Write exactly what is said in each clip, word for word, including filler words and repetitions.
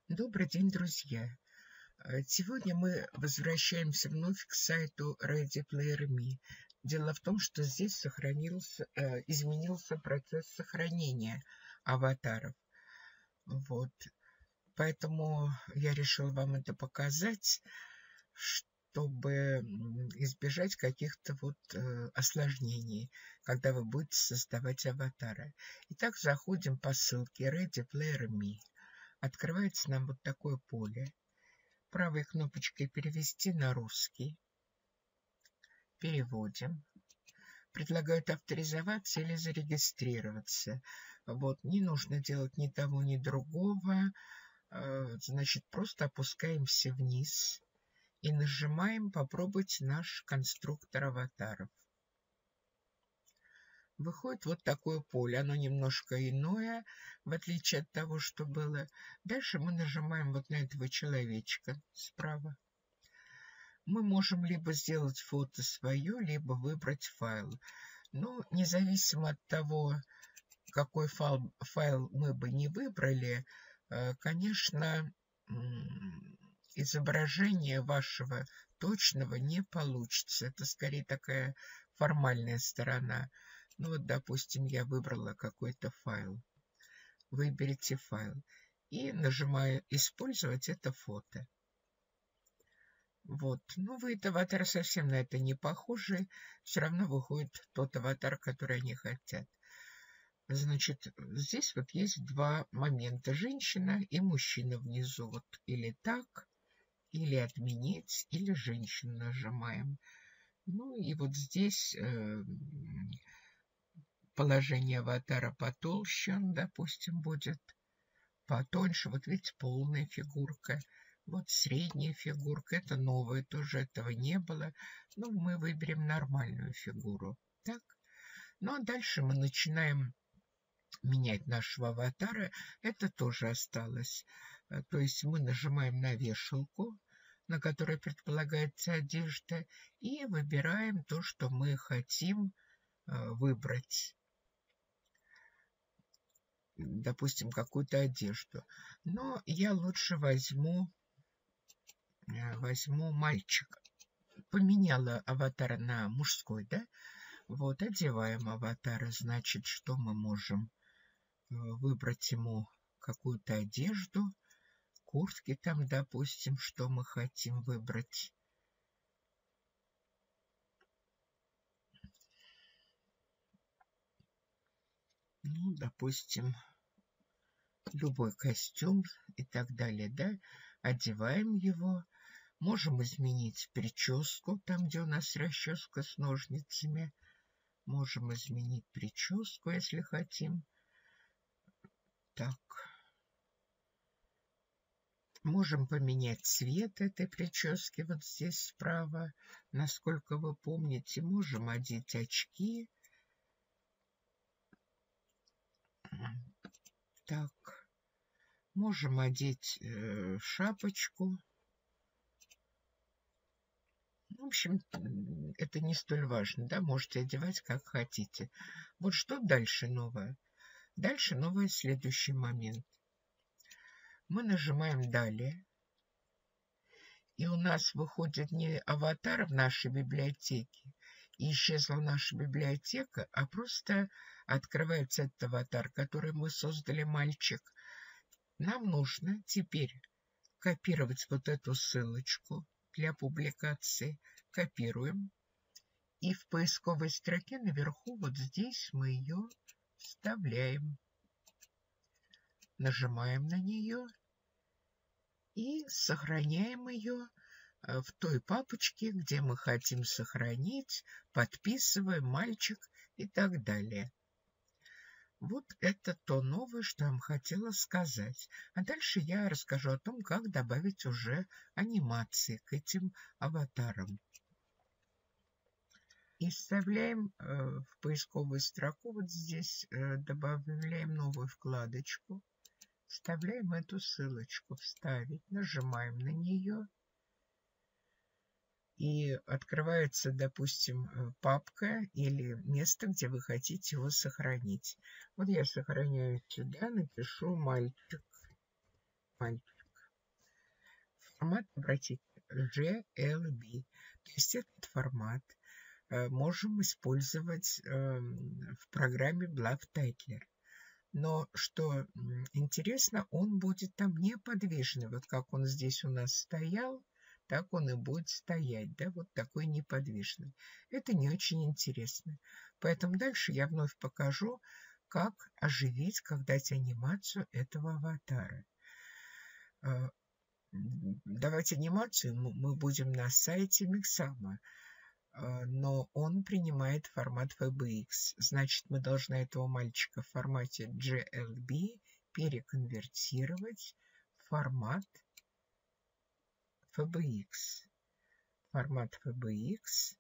Добрый день, друзья! Э, Сегодня мы возвращаемся вновь к сайту Ready Player Me. Дело в том, что здесь сохранился, э, изменился процесс сохранения аватаров. Вот. Поэтому я решил вам это показать, чтобы м, избежать каких-то вот э, осложнений, когда вы будете создавать аватары. Итак, заходим по ссылке Ready Player Me. Открывается нам вот такое поле. Правой кнопочкой «Перевести на русский». Переводим. Предлагают авторизоваться или зарегистрироваться. Вот, не нужно делать ни того, ни другого. Значит, просто опускаемся вниз и нажимаем «Попробовать наш конструктор аватаров». Выходит вот такое поле. Оно немножко иное, в отличие от того, что было. Дальше мы нажимаем вот на этого человечка справа. Мы можем либо сделать фото свое, либо выбрать файл. Но независимо от того, какой файл, файл мы бы не выбрали, конечно, изображение вашего точного не получится. Это скорее такая формальная сторона. Ну вот, допустим, я выбрала какой-то файл. Выберите файл и нажимаю «Использовать это фото». Вот. Ну, выйдет аватар совсем на это не похожий. Все равно выходит тот аватар, который они хотят. Значит, здесь вот есть два момента. Женщина и мужчина внизу. Вот или так, или отменить, или женщину нажимаем. Ну и вот здесь э, положение аватара потолще, допустим, будет потоньше. Вот видите, полная фигурка. Вот средняя фигурка. Это новая, тоже этого не было. Ну, мы выберем нормальную фигуру. Так. Ну, а дальше мы начинаем менять нашего аватара. Это тоже осталось. То есть мы нажимаем на вешалку, на которой предполагается одежда, и выбираем то, что мы хотим выбрать. Допустим, какую-то одежду. Но я лучше возьму, возьму мальчика. Поменяла аватара на мужской, да? Вот, одеваем аватара. Значит, что мы можем выбрать ему какую-то одежду, куртки там, допустим, что мы хотим выбрать. Ну, допустим, любой костюм и так далее, да, одеваем его. Можем изменить прическу, там, где у нас расческа с ножницами. Можем изменить прическу, если хотим. Так. Можем поменять цвет этой прически вот здесь справа. Насколько вы помните, можем одеть очки. Так. Можем одеть э, шапочку. В общем, это не столь важно, да, можете одевать как хотите. Вот что дальше новое? Дальше новый следующий момент. Мы нажимаем «Далее», и у нас выходит не аватар в нашей библиотеке, и исчезла наша библиотека, а просто открывается этот аватар, который мы создали, мальчик. Нам нужно теперь копировать вот эту ссылочку для публикации. Копируем. И в поисковой строке наверху, вот здесь, мы ее вставляем. Нажимаем на нее и сохраняем ее в той папочке, где мы хотим сохранить, подписываем мальчик и так далее. Вот это то новое, что я вам хотела сказать. А дальше я расскажу о том, как добавить уже анимации к этим аватарам. И вставляем э, в поисковую строку, вот здесь э, добавляем новую вкладочку. Вставляем эту ссылочку «Вставить», нажимаем на нее. И открывается, допустим, папка или место, где вы хотите его сохранить. Вот я сохраняю сюда, напишу «Мальчик». Мальчик. формат, обратите, джи эл би. То есть этот формат э, можем использовать э, в программе BluffTitler. Но что интересно, он будет там неподвижный. Вот как он здесь у нас стоял, так он и будет стоять, да, вот такой неподвижный. Это не очень интересно. Поэтому дальше я вновь покажу, как оживить, как дать анимацию этого аватара. Давать анимацию мы будем на сайте Mixamo, но он принимает формат эф би икс. Значит, мы должны этого мальчика в формате джи эл би переконвертировать в формат эф би икс. Формат эф би икс.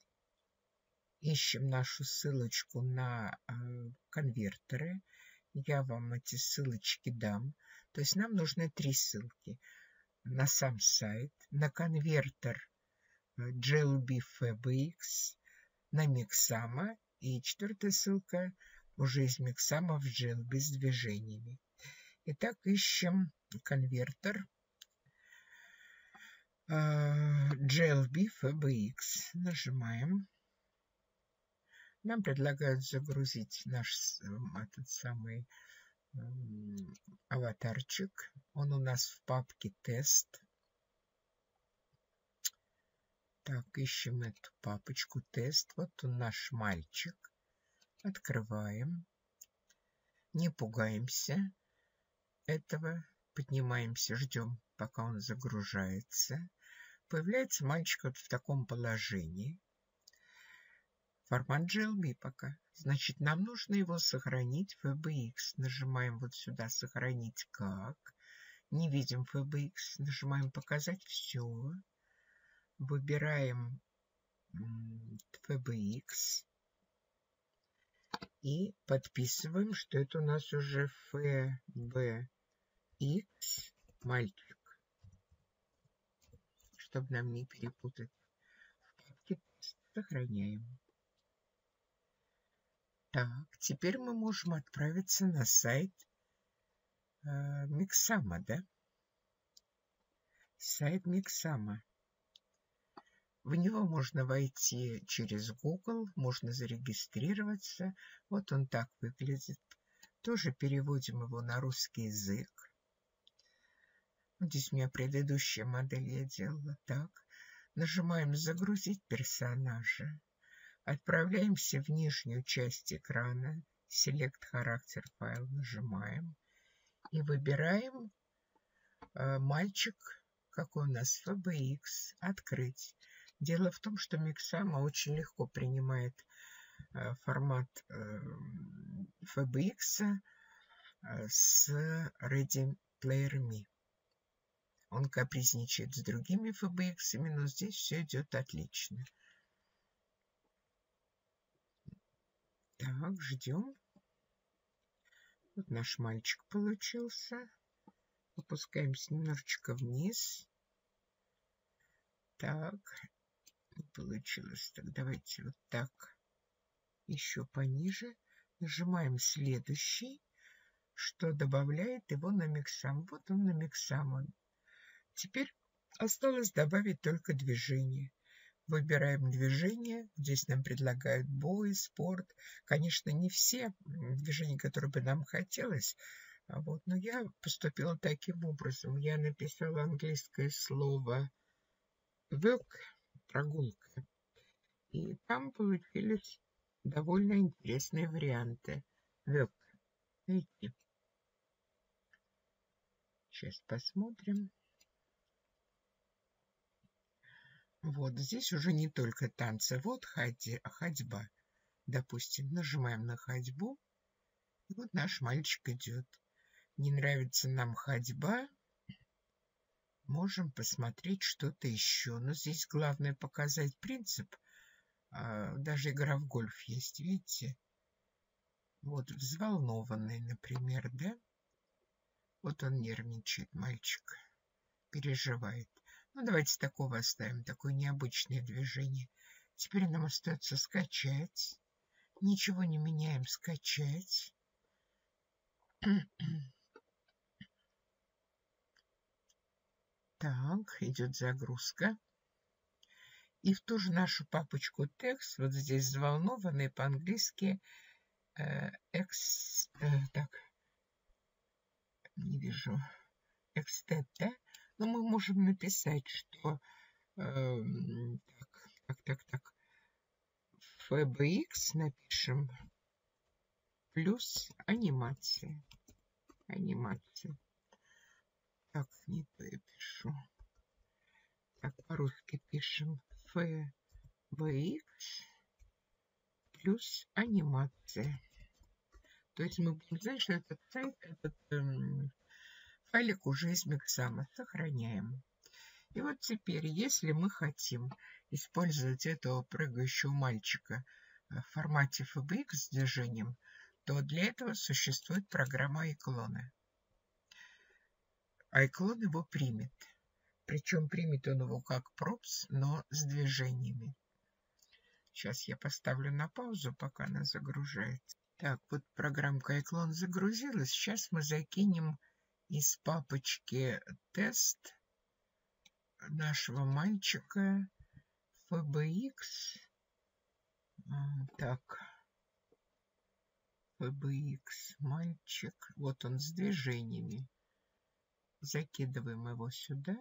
Ищем нашу ссылочку на э, конвертеры. Я вам эти ссылочки дам. То есть нам нужны три ссылки. На сам сайт, на конвертер джи эл би эф би икс, на Mixamo. И четвертая ссылка уже из Mixamo в джи эл би с движениями. Итак, ищем конвертер джи эл би эф би икс. Нажимаем. Нам предлагают загрузить наш этот самый аватарчик. Он у нас в папке тест. Так, ищем эту папочку тест. Вот он наш мальчик. Открываем. Не пугаемся этого. Поднимаемся, ждем, пока он загружается. Появляется мальчик вот в таком положении. Формат джи эл би пока. Значит, нам нужно его сохранить в эф би икс. Нажимаем вот сюда «Сохранить как». Не видим эф би икс. Нажимаем «Показать все». Выбираем эф би икс. И подписываем, что это у нас уже эф би икс мальчик. Чтобы нам не перепутать. В папке сохраняем. Так, теперь мы можем отправиться на сайт э, Mixamo, да? Сайт Mixamo. В него можно войти через Google, можно зарегистрироваться. Вот он так выглядит. Тоже переводим его на русский язык. Вот здесь у меня предыдущая модель я делала так. Нажимаем «Загрузить персонажа». Отправляемся в нижнюю часть экрана. Select характер файл нажимаем. И выбираем э, мальчик, какой у нас эф би икс. Открыть. Дело в том, что Mixamo очень легко принимает э, формат э, эф би икс э, с Ready Player Me. Он капризничает с другими эф би иксами, но здесь все идет отлично. Так, ждем. Вот наш мальчик получился. Опускаемся немножечко вниз. Так, не получилось. Так, давайте вот так. Еще пониже. Нажимаем следующий, что добавляет его на Mixamo. Вот он на Mixamo. Теперь осталось добавить только движение. Выбираем движение. Здесь нам предлагают бой, спорт. Конечно, не все движения, которые бы нам хотелось. Вот, но я поступила таким образом. Я написала английское слово walk, прогулка. И там получились довольно интересные варианты. Walk. Видите? Сейчас посмотрим. Вот здесь уже не только танцы. Вот ходьба, ходьба. Допустим, нажимаем на ходьбу. И вот наш мальчик идет. Не нравится нам ходьба. Можем посмотреть что-то еще. Но здесь главное показать принцип. Даже игра в гольф есть, видите? Вот взволнованный, например, да? Вот он нервничает, мальчик. Переживает. Ну, давайте такого оставим, такое необычное движение. Теперь нам остается скачать. Ничего не меняем, скачать. Так, Так, идет загрузка. И в ту же нашу папочку текст, вот здесь взволнованный по-английски, э, экс, э, так, не вижу, экстет, да? Но мы можем написать, что, э, так, так, так, так, эф би икс напишем плюс анимация. Анимация. Так, не то я пишу. Так, по-русски пишем эф би икс плюс анимация. То есть мы будем знать, что этот сайт, этот эм, файлик уже из Миксама. Сохраняем. И вот теперь, если мы хотим использовать этого прыгающего мальчика в формате эф би икс с движением, то для этого существует программа iClone. iClone его примет. Причем примет он его как пропс, но с движениями. Сейчас я поставлю на паузу, пока она загружается. Так, вот программка iClone загрузилась. Сейчас мы закинем из папочки тест нашего мальчика эф би икс. Так, эф би икс мальчик. Вот он с движениями. Закидываем его сюда.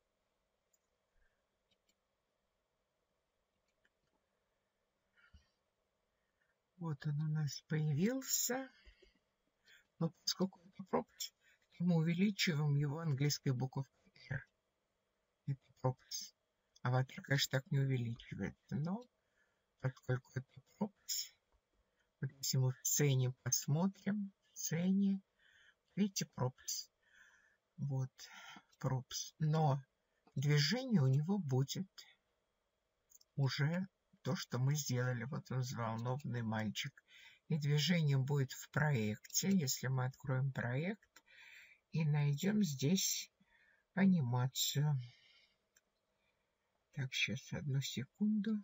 Вот он у нас появился. Но поскольку это пропасть, мы увеличиваем его английской буковкой R. Это пропасть. Аватар, конечно, так не увеличивается. Но поскольку это пропасть, вот если мы в сцене посмотрим, в сцене, видите, пропасть. Вот, пропасть. Но движение у него будет уже то, что мы сделали. Вот он, взволнованный мальчик. И движение будет в проекте. Если мы откроем проект и найдем здесь анимацию. Так, сейчас одну секунду.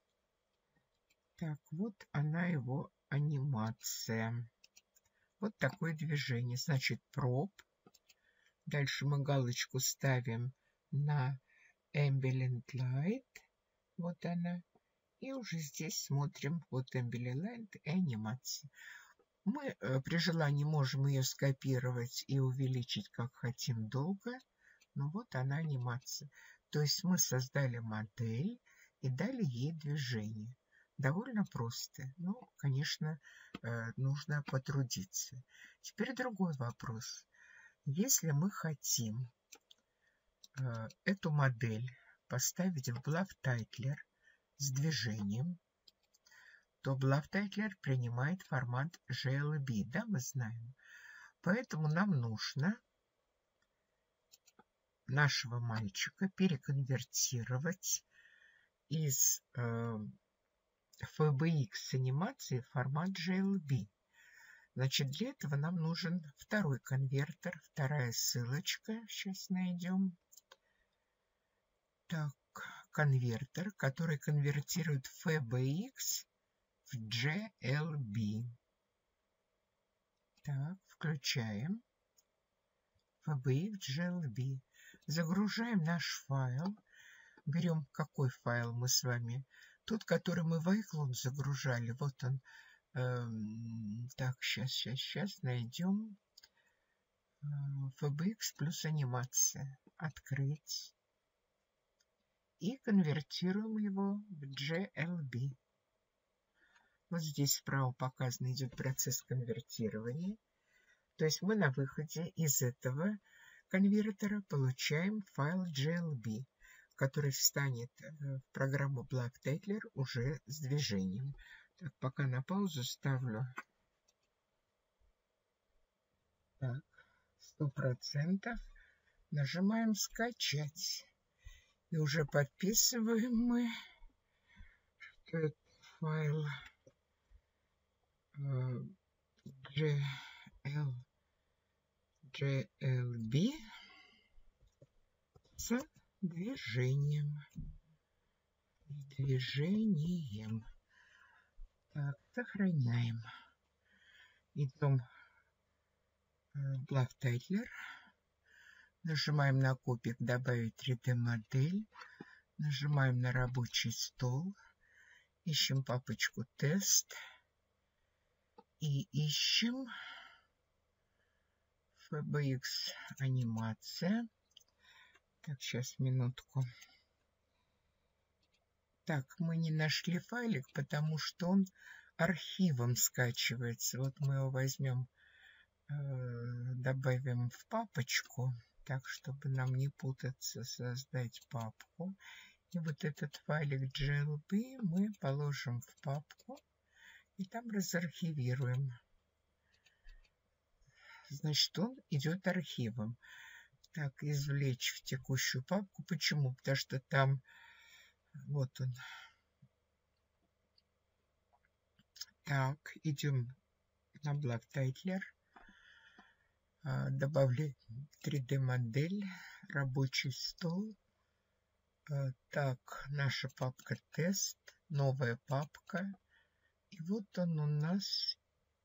Так, вот она, его анимация. Вот такое движение. Значит, проб. Дальше мы галочку ставим на Ambient Light. Вот она. И уже здесь смотрим вот Ambient Light и анимация. Мы э, при желании можем ее скопировать и увеличить, как хотим, долго. Но вот она анимация. То есть мы создали модель и дали ей движение. Довольно просто. Ну, конечно, э, нужно потрудиться. Теперь другой вопрос. Если мы хотим э, эту модель поставить в BluffTitler с движением, то BluffTitler принимает формат джей эл би, да, мы знаем. Поэтому нам нужно нашего мальчика переконвертировать из э, эф би икс анимации в формат джей эл би. Значит, для этого нам нужен второй конвертер, вторая ссылочка. Сейчас найдем. Так, конвертер, который конвертирует эф би икс в джей эл би. Так, включаем эф би икс джей эл би. Загружаем наш файл. Берем какой файл мы с вами. Тот, который мы в iClone загружали. Вот он. Эм, так, сейчас, сейчас, сейчас найдем. эф би икс плюс анимация. Открыть. И конвертируем его в джей эл би. Вот здесь справа показан идет процесс конвертирования. То есть мы на выходе из этого конвертера получаем файл джей эл би, который встанет в программу BluffTitler уже с движением. Так, пока на паузу ставлю. Так, сто процентов. Нажимаем «Скачать». И уже подписываем мы, что это файл джей эл би с движением. Движением. Так, сохраняем. Идем в BluffTitler. Нажимаем на кубик «Добавить три дэ модель». Нажимаем на рабочий стол. Ищем папочку «Тест». И ищем эф бэ икс анимация. Так, сейчас минутку. Так, мы не нашли файлик, потому что он архивом скачивается. Вот мы его возьмем, э, добавим в папочку, так, чтобы нам не путаться, создать папку. И вот этот файлик джи эл би мы положим в папку и там разархивируем. Значит, он идет архивом. Так, извлечь в текущую папку. Почему? Потому что там, вот он. Так, идем на блок Тайтлер. Добавляем три дэ модель, рабочий стол. Так, наша папка «Тест», новая папка. И вот он у нас,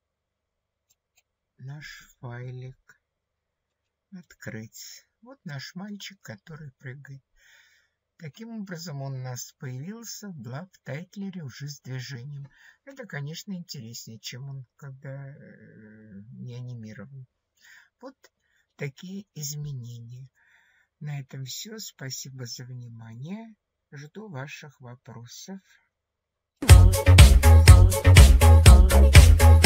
наш файлик. Открыть. Вот наш мальчик, который прыгает. Таким образом, он у нас появился в блок Тайтлере уже с движением. Это, конечно, интереснее, чем он, когда э, не анимирован. Вот такие изменения. На этом все. Спасибо за внимание. Жду ваших вопросов.